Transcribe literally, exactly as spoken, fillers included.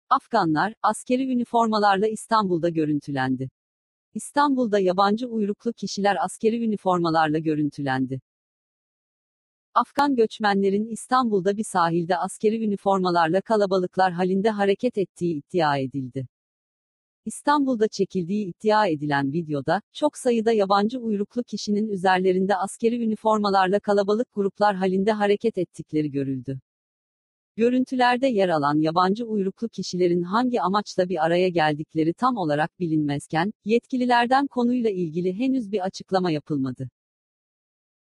Afganlar, askeri üniformalarla İstanbul'da görüntülendi. İstanbul'da yabancı uyruklu kişiler askeri üniformalarla görüntülendi. Afgan göçmenlerin İstanbul'da bir sahilde askeri üniformalarla kalabalıklar halinde hareket ettiği iddia edildi. İstanbul'da çekildiği iddia edilen videoda, çok sayıda yabancı uyruklu kişinin üzerlerinde askeri üniformalarla kalabalık gruplar halinde hareket ettikleri görüldü. Görüntülerde yer alan yabancı uyruklu kişilerin hangi amaçla bir araya geldikleri tam olarak bilinmezken, yetkililerden konuyla ilgili henüz bir açıklama yapılmadı.